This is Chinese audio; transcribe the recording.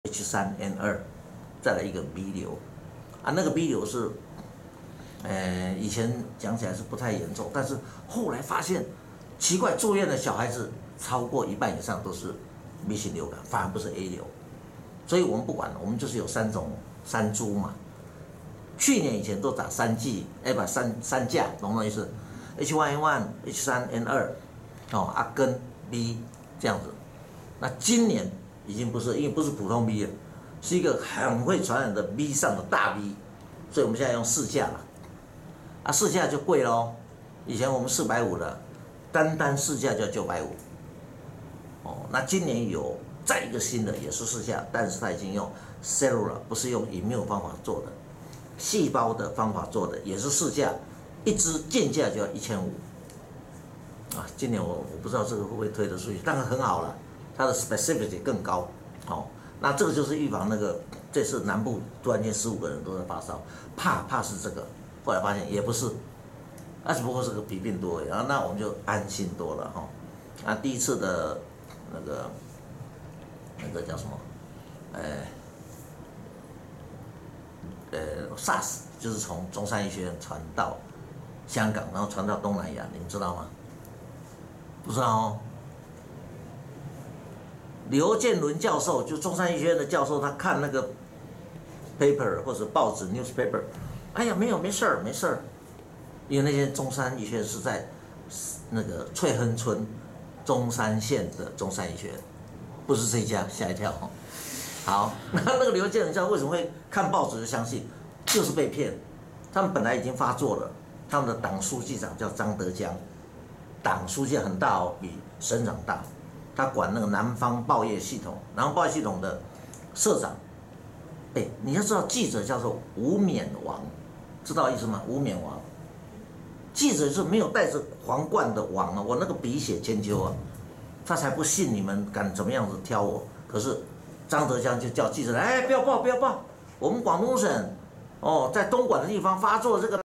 H3N2，再来一个 B 瘤，啊，那个 B 瘤是，以前讲起来是不太严重，但是后来发现奇怪，住院的小孩子超过一半以上都是 B 型流感，反而不是 A 瘤，所以我们不管了，我们就是有三株嘛。去年以前都打3剂，不三价，懂我意思 ？H1N1、H3N2，跟 B 这样子。那今年已经不是，因为不是普通 B 了，是一个很会传染的 B 上的大 B， 所以我们现在用4价了。啊，4价就贵喽，以前我们450的，单4价就要950。那今年有再一个新的也是4价，但是它已经用 cellular， 不是用 immune 方法做的。细胞的方法做的也是4价，一支进价就要1500。啊，今年我不知道这个会不会推得出去，当然很好了，它的 specificity 更高。那这个就是预防那个这次南部突然间15个人都在发烧，怕是这个，后来发现也不是，只不过是个鼻病毒而已，那我们就安心多了哈。那第一次的那个叫什么SARS 就是从中山医学院传到香港，然后传到东南亚，你们知道吗？不知道哦。刘建伦教授，就中山医学院的教授，他看那个 paper 或者报纸 newspaper， 哎呀，没事儿，因为那些中山医学院是在那个翠亨村中山县的中山医学院，不是这一家，吓一跳。好，那个刘建伦教授为什么会看报纸就相信？就是被骗。他们本来已经发作了，他们的党书记长叫张德江，党书记很大哦，比省长大。他管那个南方报业系统，南方报业系统的社长，你要知道记者叫做无冕王，知道意思吗？无冕王，记者是没有带着皇冠的王啊，我那个笔写千秋啊，他才不信你们敢怎么样子挑我。可是张德江就叫记者来，不要报，我们广东省在东莞的地方发作这个